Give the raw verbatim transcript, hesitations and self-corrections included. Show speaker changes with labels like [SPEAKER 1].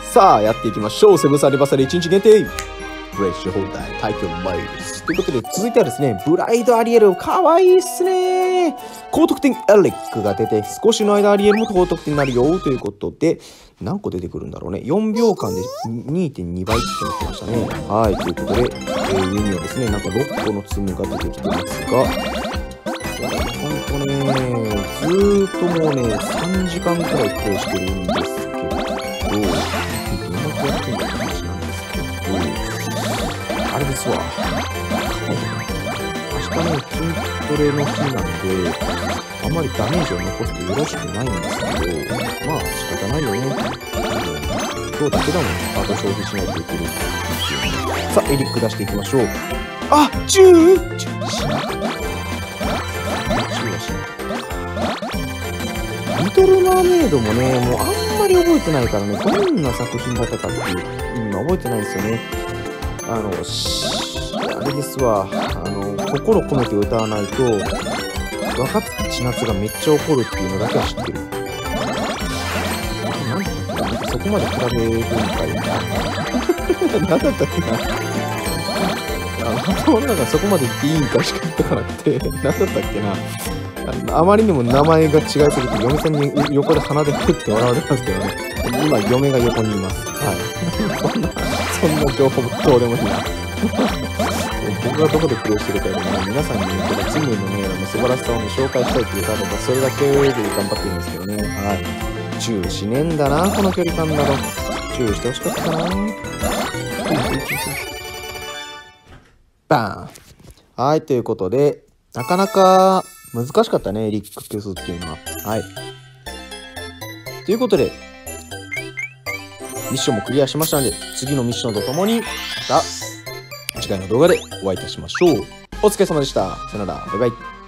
[SPEAKER 1] さあ、やっていきましょう。セブンスアニバーサリーいちにち限定。フレッシュ放題、退去マイルス。ということで、続いてはですね、ブライドアリエル、かわいいっすね。高得点エレックが出て、少しの間アリエルも高得点になるよということで、何個出てくるんだろうね。よんびょうかんで にてんに 倍ってなってましたね。はい、ということで、えー、上にはですね、なんかろっこのツムが出てきてますが、ほんとね、ずーっともうね、さんじかんくらいプレイしてるんですけど、どんな子やってんだって話なんですけど、あれですわ。明日ね、筋トレの日なんで、あんまりダメージを残すとよろしくないんですけど、まあ仕方ないよね。今日だけだもん、あと消費しないといけない。さあ、エリック出していきましょう。あ、じゅう! じゅうしなかった。じゅうはしなかった。リトル・マーメイドもね、もうあんまり覚えてないからね、どんな作品だったかっていう、今覚えてないんですよね。あの、あれですわ、あの、心込めて歌わないと、若槻千夏がめっちゃ怒るっていうのだけは知ってる。なんだったっけな、そこまで比べるんかいな。なんだったっけな。あの、頭の中そこまででいいんかしか言ってかなくて、なんだったっけな。あ, あまりにも名前が違いすぎて、嫁さんに横で鼻でふって笑われますけどね。今、嫁が横にいます。はい。そんな、そんな情報もどうでもいいな。僕がどこでプレイしてるかよりも、皆さんにね、このツムのね、あの素晴らしさをね、紹介したいっていうか、それだけで頑張ってるんですけどね。はい。チューしねえんだな、この距離感だと。チューしてほしかったかな。バーン。はい、ということで、なかなか難しかったね、エリック消すっていうのは。はい。ということで、ミッションもクリアしましたので、次のミッションとともに、また、次回の動画でお会いいたしましょう。お疲れ様でした。さよなら。バイバイ。